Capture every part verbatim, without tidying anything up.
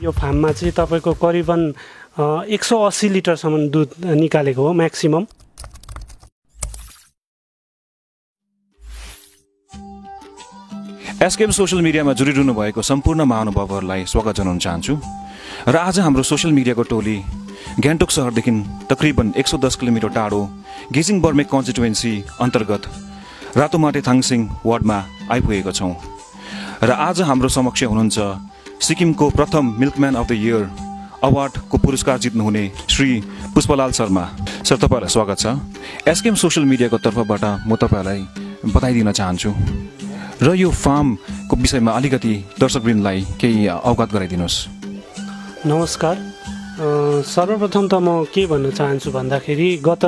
यो फार्ममा चाहिँ तपाईँको करिबन एक सौ अस्सी लिटरसम्म दुध निकालेको हो म्याक्सिमम। एसकेएम सोशल मिडियामा जोडिरहनु भएको सम्पूर्ण महानुभावहरूलाई स्वागत जनाउन चाहन्छु। र आज हाम्रो सोशल मिडियाको टोली गान्तोक सहरदेखि तकरिबन एक सौ दस किलोमिटर टाढो गेजिङ बर्मेक कन्स्टिट्युएन्सी अन्तर्गत रातोमाटे थाङसिङ वार्डमा आइपुगेका छौँ। र आज हाम्रो समक्ष हुनुहुन्छ सिक्किमको प्रथम मिल्कम्यान अफ द इयर अवार्डको पुरस्कार जित्नुहुने श्री पुष्पलाल शर्मा। सर, तपाईँहरूलाई स्वागत छ। एसकेएम सोशल मिडियाको तर्फबाट म तपाईँहरूलाई बधाई दिन चाहन्छु र यो फार्मको विषयमा अलिकति दर्शकवृन्दलाई केही अवगत गराइदिनुहोस्। नमस्कार। सर्वप्रथम त म के भन्न चाहन्छु भन्दाखेरि गत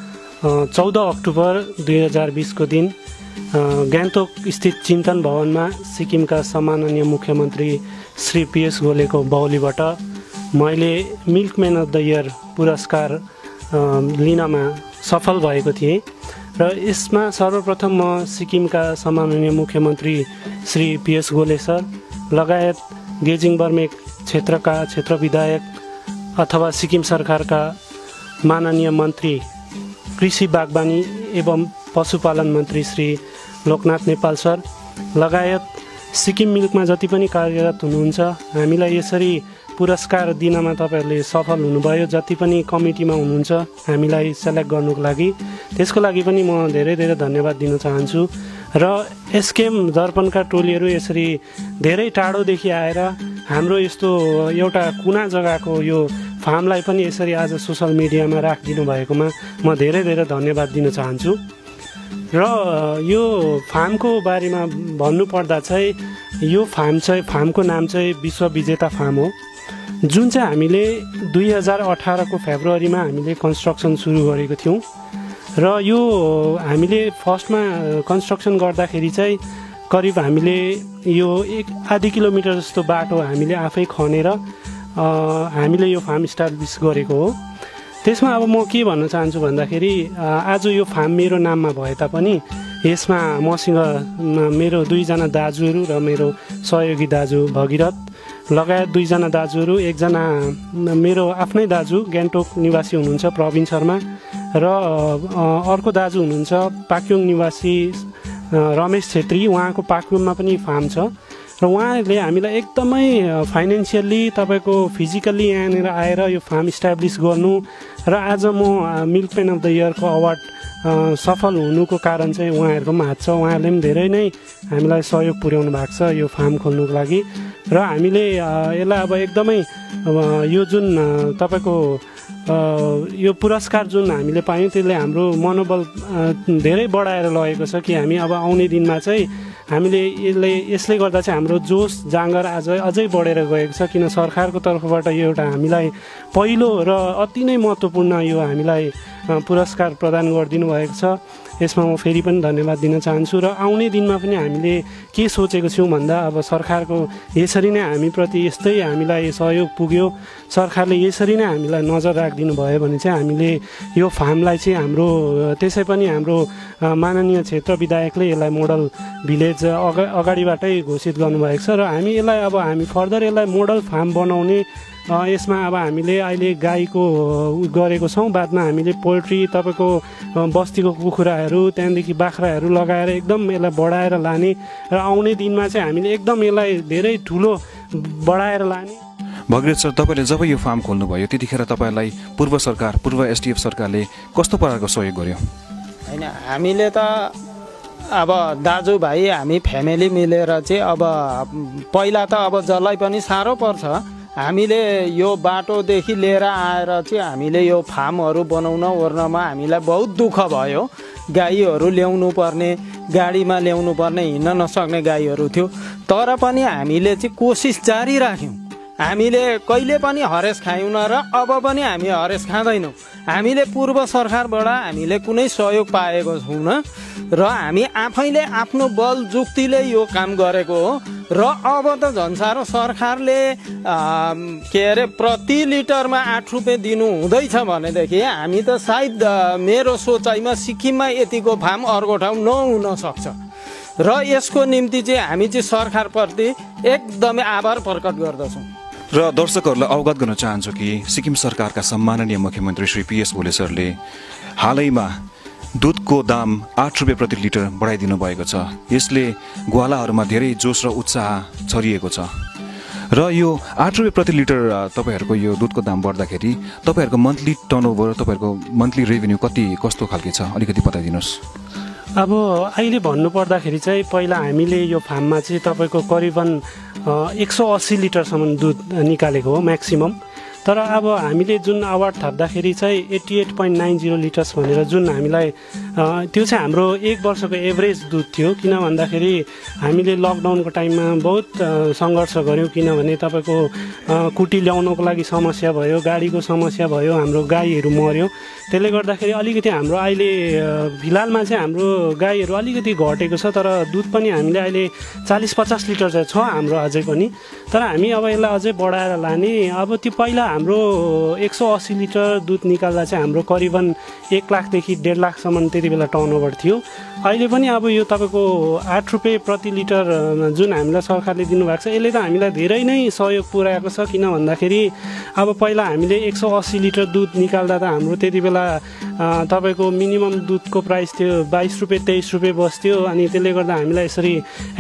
चौध अक्टोबर दुई हजार बिसको दिन गान्तोक स्थित चिन्तन भवनमा सिक्किमका सम्माननीय मुख्यमन्त्री श्री पीएस गोलेको बाहुलीबाट मैले मिल्कम्यान अफ द इयर पुरस्कार लिनमा सफल भएको थिएँ। र यसमा सर्वप्रथम म सिक्किमका सम्माननीय मुख्यमन्त्री श्री पीएस गोले सर लगायत गेजिङ बर्मेक क्षेत्रका क्षेत्र विधायक अथवा सिक्किम सरकारका माननीय मन्त्री कृषि बागवानी एवं पशुपालन मन्त्री श्री लोकनाथ नेपाल सर लगायत सिक्किम मिल्कमा जति पनि कार्यरत हुनुहुन्छ हामीलाई यसरी पुरस्कार दिनमा तपाईँहरूले सफल हुनुभयो। जति पनि कमिटीमा हुनुहुन्छ हामीलाई सेलेक्ट गर्नुको लागि, त्यसको लागि पनि म धेरै धेरै धन्यवाद दिन चाहन्छु। र एसकेएम दर्पणका टोलीहरू यसरी धेरै टाढोदेखि आएर हाम्रो यस्तो एउटा कुना जग्गाको यो फार्मलाई पनि यसरी आज सोसल मिडियामा राखिदिनु भएकोमा म धेरै धेरै धन्यवाद दिन चाहन्छु। र यो फार्मको बारेमा भन्नुपर्दा चाहिँ यो फार्म चाहिँ फार्मको नाम चाहिँ विश्व विजेता फार्म हो, जुन चाहिँ हामीले दुई हजार अठारको फेब्रुअरीमा हामीले कन्स्ट्रक्सन सुरु गरेको थियौँ। र यो हामीले फर्स्टमा कन्स्ट्रक्सन गर्दाखेरि चाहिँ करिब हामीले यो एक आधी किलोमिटर जस्तो बाटो हामीले आफै खनेर हामीले यो फार्म इस्टाब्लिस गरेको हो। त्यसमा अब म के भन्न चाहन्छु भन्दाखेरि आज यो फार्म मेरो नाममा भए तापनि यसमा मसँग मेरो दुईजना दाजुहरू र मेरो सहयोगी दाजु भगीरथ लगायत दुईजना दाजुहरू, एकजना मेरो आफ्नै दाजु गान्तोक निवासी हुनुहुन्छ प्रवीण शर्मा र अर्को दाजु हुनुहुन्छ पाक्योङ निवासी रमेश छेत्री। उहाँको पाक्योङमा पनि फार्म छ र उहाँले हामीलाई एकदमै फाइनेन्सियल्ली तपाईँको फिजिकल्ली यहाँनिर आएर यो फार्म इस्टाब्लिस गर्नु र आज म मिल्कम्यान अफ द इयरको अवार्ड सफल हुनुको कारण चाहिँ उहाँहरूको पनि हात छ। उहाँहरूले पनि धेरै नै हामीलाई सहयोग पुर्याउनु भएको छ यो फार्म खोल्नुको लागि। र हामीले यसलाई अब एकदमै यो जुन तपाईँको यो पुरस्कार जुन हामीले पायौँ त्यसले हाम्रो मनोबल धेरै बढाएर लगेको छ कि हामी अब आउने दिनमा चाहिँ हामीले यसले यसले गर्दा चाहिँ हाम्रो जोस जाँगर आज अझै बढेर गएको छ, किन सरकारको तर्फबाट यो एउटा हामीलाई पहिलो र अति नै महत्त्वपूर्ण यो हामीलाई पुरस्कार प्रदान गरिदिनु भएको छ। यसमा म फेरि पनि धन्यवाद दिन चाहन्छु। र आउने दिनमा पनि हामीले के सोचेको छौँ भन्दा अब सरकारको यसरी नै हामीप्रति यस्तै हामीलाई सहयोग पुग्यो, सरकारले यसरी नै हामीलाई नजर राखिदिनु भयो भने चाहिँ हामीले यो फार्मलाई चाहिँ हाम्रो त्यसै पनि हाम्रो माननीय क्षेत्र विधायकले यसलाई मोडल भिलेज अगा अगाडिबाटै घोषित गर्नुभएको छ। र हामी यसलाई अब हामी फर्दर यसलाई मोडल फार्म बनाउने यसमा अब हामीले अहिले गाईको गरेको छौँ, बादमा हामीले पोल्ट्री तपाईँको बस्तीको कुखुराहरू त्यहाँदेखि बाख्राहरू लगाएर एकदम यसलाई बढाएर लाने र आउने दिनमा चाहिँ हामीले एकदम यसलाई धेरै ठुलो बढाएर लाने। भगीरथ सर, तपाईँले जब यो फार्म खोल्नुभयो त्यतिखेर तपाईँलाई पूर्व सरकार पूर्व एसडिएफ सरकारले कस्तो प्रकारको सहयोग गर्यो? होइन, हामीले त अब दाजुभाइ हामी फ्यामिली मिलेर चाहिँ अब पहिला त अब जसलाई पनि साह्रो पर्छ हामीले यो बाटोदेखि लिएर आएर चाहिँ हामीले यो फार्महरू बनाउन ओर्नमा हामीलाई बहुत दुःख भयो। गाईहरू ल्याउनु पर्ने, गाडीमा ल्याउनु पर्ने, हिँड्न नसक्ने गाईहरू थियो, तर पनि हामीले चाहिँ कोसिस जारी राख्यौँ। हामीले कहिले पनि हरेस खायौँ र अब पनि हामी हरेस खाँदैनौँ। हामीले पूर्व सरकारबाट हामीले कुनै सहयोग पाएको छैनौँ र हामी आफैले आफ्नो बल जुक्तिले यो काम गरेको हो। र अब त झन् साह्रो सरकारले के अरे प्रति लिटरमा आठ रुपियाँ दिनु हुँदैछ भनेदेखि हामी त सायद मेरो सोचाइमा सिक्किममा यतिको फार्म अर्को ठाउँ नहुन सक्छ। र यसको निम्ति चाहिँ हामी चाहिँ सरकारप्रति एकदमै आभार प्रकट गर्दछौँ। र दर्शकहरूलाई अवगत गर्न चाहन्छु कि सिक्किम सरकारका सम्माननीय मुख्यमन्त्री श्री पीएस गोले सरले हालैमा दुधको दाम आठ रुपियाँ प्रति लिटर बढाइदिनु भएको छ। यसले ग्वालाहरूमा धेरै जोस र उत्साह छरिएको छ र यो आठ रुपियाँ प्रति लिटर तपाईँहरूको यो दुधको दाम बढ्दाखेरि तपाईँहरूको मन्थली टर्नओभर, तपाईँहरूको मन्थली रेभेन्यू कति कस्तो खालके छ, अलिकति बताइदिनुहोस्। अब अहिले भन्नुपर्दाखेरि चाहिँ पहिला हामीले यो फार्ममा चाहिँ तपाईँको करिबन एक सौ अस्सी लिटरसम्म दुध निकालेको हो म्याक्सिमम। तर अब हामीले जुन अवार्ड थप्दाखेरि चाहिँ eighty eight point nine zero litres भनेर जुन हामीलाई त्यो चाहिँ हाम्रो एक वर्षको एभरेज दुध थियो। किन भन्दाखेरि हामीले लकडाउनको टाइममा बहुत सङ्घर्ष गऱ्यौँ, किनभने तपाईँको कुटी ल्याउनको लागि समस्या भयो, गाडीको समस्या भयो, हाम्रो गाईहरू मऱ्यो। त्यसले गर्दाखेरि अलिकति हाम्रो अहिले फिलहालमा चाहिँ हाम्रो गाईहरू अलिकति घटेको छ, तर दुध पनि हामीले अहिले चालिस पचास लिटर चाहिँ छ हाम्रो अझै पनि। तर हामी अब यसलाई अझै बढाएर लाने। अब त्यो पहिला हाम्रो एक सौ अस्सी लिटर दुध निकाल्दा चाहिँ हाम्रो करिबन एक लाखदेखि डेढ लाखसम्म त्यति बेला टर्नओभर थियो। अहिले पनि अब यो तपाईँको आठ रुपियाँ प्रति लिटर जुन हामीलाई सरकारले दिनुभएको छ, यसले त हामीलाई धेरै नै सहयोग पुर्याएको छ। किन भन्दाखेरि अब पहिला हामीले एक सौ अस्सी लिटर दुध निकाल्दा त हाम्रो त्यति बेला तपाईँको मिनिमम दुधको प्राइस थियो बाइस रुपियाँ तेइस रुपियाँ बस्थ्यो। अनि त्यसले गर्दा हामीलाई यसरी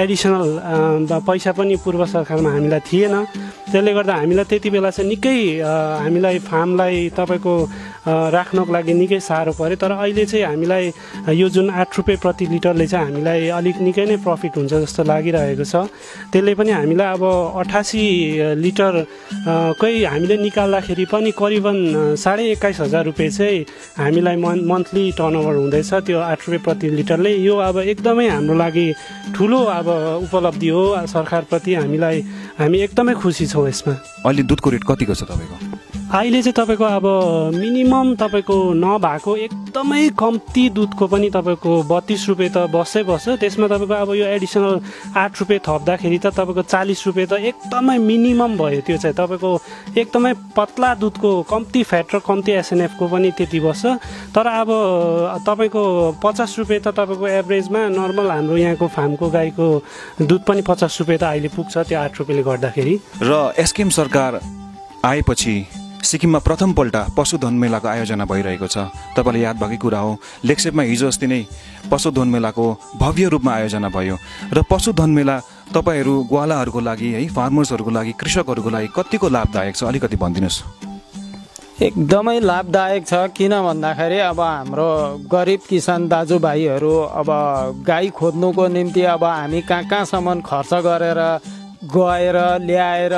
एडिसनल पैसा पनि पूर्व सरकारमा हामीलाई थिएन। त्यसले गर्दा हामीलाई त्यति बेला चाहिँ निकै हामीलाई फार्मलाई तपाईँको राख्नको लागि निकै साह्रो पऱ्यो। तर अहिले चाहिँ हामीलाई यो जुन आठ रुपियाँ प्रति लिटरले चाहिँ हामीलाई अलिक निकै नै प्रफिट हुन्छ जस्तो लागिरहेको छ। त्यसले पनि हामीलाई अब अठासी लिटर कै हामीले निकाल्दाखेरि पनि करिबन साढे एक्काइस हजार रुपियाँ चाहिँ हामीलाई मन् मन्थली टर्नओभर हुँदैछ त्यो आठ रुपियाँ प्रति लिटरले। यो अब एकदमै हाम्रो लागि ठुलो अब उपलब्धि हो सरकारप्रति। हामीलाई हामी एकदमै खुसी छौँ यसमा। अहिले दुधको रेट कतिको छ तपाईँको? अहिले चाहिँ तपाईँको अब मिनिमम तपाईँको नभएको एकदमै कम्ती दुधको पनि तपाईँको बत्तिस रुपियाँ त बस्छै बस्छ। त्यसमा तपाईँको अब यो एडिसनल आठ रुपियाँ थप्दाखेरि त तपाईँको चालिस रुपियाँ त एकदमै मिनिमम भयो। त्यो चाहिँ तपाईँको एकदमै पतला दुधको कम्ती फ्याट र कम्ती एसएनएफको पनि त्यति बस्छ। तर अब तपाईँको पचास रुपियाँ त तपाईँको एभरेजमा नर्मल हाम्रो यहाँको फार्मको गाईको दुध पनि पचास रुपियाँ त अहिले पुग्छ त्यो आठ रुपियाँले गर्दाखेरि। र एसकेएम सरकार आएपछि सिक्किममा प्रथमपल्ट पशुधन मेलाको आयोजना भइरहेको छ। तपाईँलाई याद भएकै कुरा हो, लेक्सेपमा हिजो अस्ति नै पशुधन मेलाको भव्य रूपमा आयोजना भयो। र पशुधन मेला तपाईँहरू ग्वालाहरूको लागि है, फार्मर्सहरूको लागि, कृषकहरूको लागि कतिको लाभदायक छ, अलिकति भनिदिनुहोस्। एकदमै लाभदायक छ। किन भन्दाखेरि अब हाम्रो गरिब किसान दाजुभाइहरू अब गाई खोज्नुको निम्ति अब हामी कहाँ कहाँसम्म खर्च गरेर गएर ल्याएर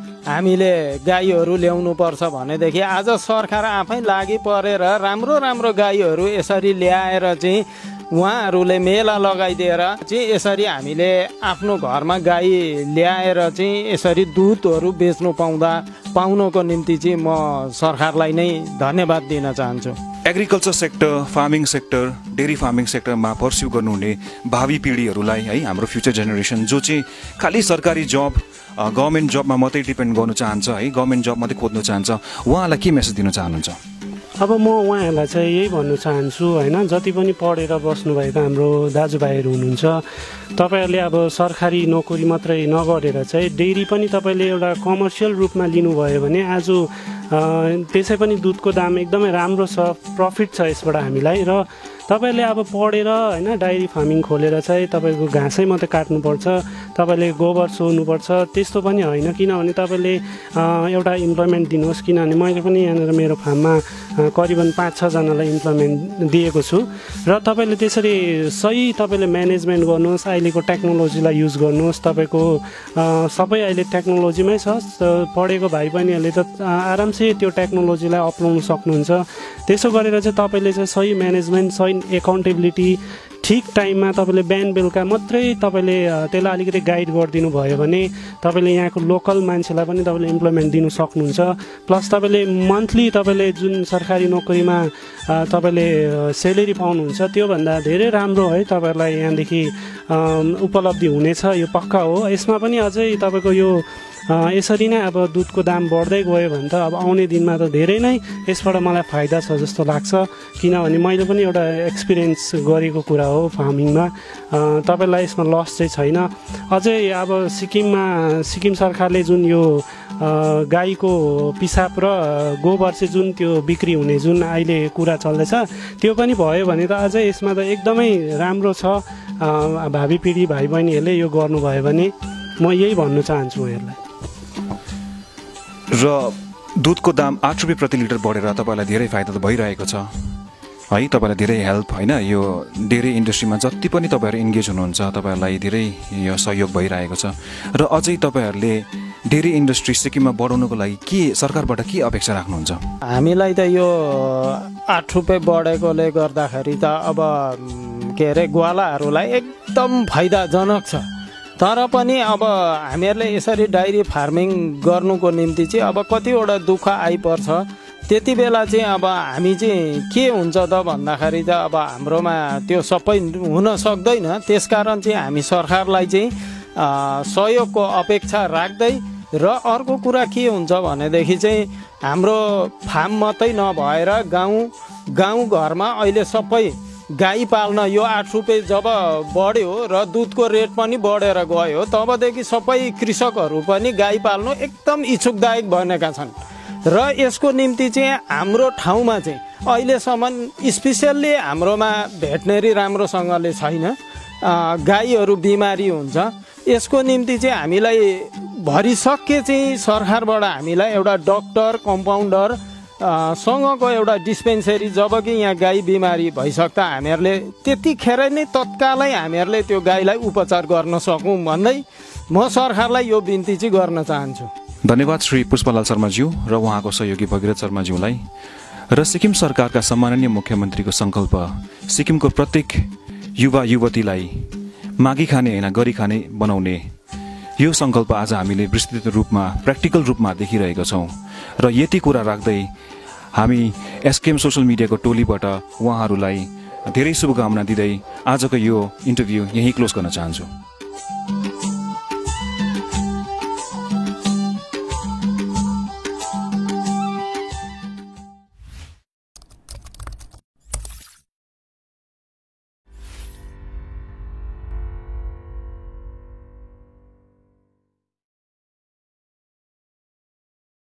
हामीले गाईहरू ल्याउनु पर्छ भनेदेखि आज सरकार आफै लागि परेर राम्रो राम्रो गाईहरू यसरी ल्याएर चाहिँ उहाँहरूले मेला लगाइदिएर चाहिँ यसरी हामीले आफ्नो घरमा गाई ल्याएर चाहिँ यसरी दुधहरू बेच्नु पाउँदा पाउनको निम्ति चाहिँ म सरकारलाई नै धन्यवाद दिन चाहन्छु। Agriculture sector, farming sector, dairy farming सेक्टरमा पर्स्यु गर्नुहुने भावी पिँढीहरूलाई है, हाम्रो फ्युचर जेनेरेसन जो चाहिँ खालि सरकारी जब गभर्मेन्ट जबमा मात्रै डिपेन्ड गर्नु चाहन्छ है, गभर्मेन्ट जब मात्रै खोज्नु चाहन्छ, उहाँलाई के मेसेज दिन चाहनुहुन्छ? अब म उहाँहरूलाई चाहिँ यही भन्नु चाहन्छु होइन, जति पनि पढेर बस्नुभएको हाम्रो दाजुभाइहरू हुनुहुन्छ, तपाईँहरूले अब सरकारी नोकरी मात्रै नगरेर चाहिँ डेरी पनि तपाईँले एउटा कमर्सियल रूपमा लिनुभयो भने आज त्यसै पनि दुधको दाम एकदमै राम्रो छ, प्रफिट छ यसबाट हामीलाई। र तपाईँले अब पढेर होइन डायरी फार्मिङ खोलेर चाहिँ तपाईँको घाँसै मात्रै काट्नुपर्छ, तपाईँले गोबर सोर्नुपर्छ त्यस्तो पनि होइन। किनभने तपाईँले एउटा इम्प्लोइमेन्ट दिनुहोस्। किनभने मैले पनि यहाँनिर मेरो फार्ममा करिबन पाँच छजनालाई इम्प्लोइमेन्ट दिएको छु। र तपाईँले त्यसरी सही तपाईँले म्यानेजमेन्ट गर्नुहोस्, अहिलेको टेक्नोलोजीलाई युज गर्नुहोस्। तपाईँको सबै अहिले टेक्नोलोजीमै छ, पढेको भाइ बहिनीहरूले त आरामसे त्यो टेक्नोलोजीलाई अप्नाउनु सक्नुहुन्छ। त्यसो गरेर चाहिँ तपाईँले चाहिँ सही म्यानेजमेन्ट, सही एकाउन्टेबिलिटी, ठिक टाइममा तपाईँले बिहान बेलुका मात्रै तपाईँले त्यसलाई अलिकति गाइड गरिदिनु भयो भने तपाईँले यहाँको लोकल मान्छेलाई पनि तपाईँले इम्प्लोइमेन्ट दिनु सक्नुहुन्छ। प्लस तपाईँले मन्थली तपाईँले जुन सरकारी नोकरीमा तपाईँले सेलेरी पाउनुहुन्छ त्योभन्दा धेरै राम्रो है तपाईँहरूलाई यहाँदेखि उपलब्धि हुनेछ, यो पक्का हो। यसमा पनि अझै तपाईँको यो यसरी नै अब दुधको दाम बढ्दै गयो भने त अब आउने दिनमा त धेरै नै यसबाट मलाई फाइदा छ जस्तो लाग्छ। किनभने मैले पनि एउटा एक्सपिरियन्स गरेको कुरा हो फार्मिङमा। तपाईँलाई यसमा लस चाहिँ छैन। अझै अब सिक्किममा सिक्किम सरकारले जुन यो गाईको पिसाब र गोबर चाहिँ जुन त्यो बिक्री हुने जुन अहिले कुरा चल्दैछ त्यो पनि भयो भने त अझै यसमा त एकदमै राम्रो छ। भावी पिँढी भाइ बहिनीहरूले यो गर्नुभयो भने म यही भन्न चाहन्छु उहाँहरूलाई। र दुधको दाम आठ रुपियाँ प्रति लिटर बढेर तपाईँलाई धेरै फाइदा त भइरहेको छ है, तपाईँलाई धेरै हेल्प होइन, यो डेरी इन्डस्ट्रीमा जति पनि तपाईँहरू इन्गेज हुनुहुन्छ तपाईँहरूलाई धेरै यो सहयोग भइरहेको छ। र अझै तपाईँहरूले डेरी इन्डस्ट्री सिक्किममा बढाउनुको लागि के सरकारबाट के अपेक्षा राख्नुहुन्छ? हामीलाई त यो आठ रुपियाँ बढेकोले गर्दाखेरि त अब के अरे ग्वालाहरूलाई एकदम फाइदाजनक छ। तर पनि अब हामीहरूले यसरी डाइरी फार्मिङ गर्नुको निम्ति चाहिँ अब कतिवटा दुःख आइपर्छ। त्यति बेला चाहिँ अब हामी चाहिँ के हुन्छ त भन्दाखेरि त अब हाम्रोमा त्यो सबै हुन सक्दैन। त्यसकारण चाहिँ हामी सरकारलाई चाहिँ सहयोगको अपेक्षा राख्दै र अर्को कुरा के हुन्छ भनेदेखि चाहिँ हाम्रो फार्म मात्रै नभएर गाउँ गाउँ घरमा अहिले सबै गाई पाल्न यो आठ रुपियाँ जब बढ्यो र दुधको रेट पनि बढेर गयो तबदेखि सबै कृषकहरू पनि गाई पाल्नु एकदम इच्छुकदायक बनेका छन्। र यसको निम्ति चाहिँ हाम्रो ठाउँमा चाहिँ अहिलेसम्म स्पेसियल्ली हाम्रोमा भेटनेरी राम्रोसँगले छैन, गाईहरू बिमारी हुन्छ। यसको निम्ति चाहिँ हामीलाई भरिसके चाहिँ सरकारबाट हामीलाई एउटा डक्टर कम्पाउन्डर सँगको एउटा डिस्पेन्सरी, जब कि यहाँ गाई बिमारी भइसक्दा हामीहरूले त्यतिखेर नै तत्कालै हामीहरूले त्यो गाईलाई उपचार गर्न सकौँ भन्दै म सरकारलाई यो बिन्ती चाहिँ गर्न चाहन्छु। धन्यवाद श्री पुष्पलाल शर्माज्यू र उहाँको सहयोगी भगीरथ शर्माज्यूलाई। र सिक्किम सरकारका सम्माननीय मुख्यमन्त्रीको सङ्कल्प सिक्किमको प्रत्येक युवा युवतीलाई मागी खाने होइन गरी खाने बनाउने, यो सङ्कल्प आज हामीले विस्तृत रूपमा प्र्याक्टिकल रूपमा देखिरहेका छौँ। र यति कुरा राख्दै हामी एसकेएम सोसल मिडियाको टोलीबाट उहाँहरूलाई धेरै शुभकामना दिँदै आजको यो इन्टरभ्यू यहीँ क्लोज गर्न चाहन्छु।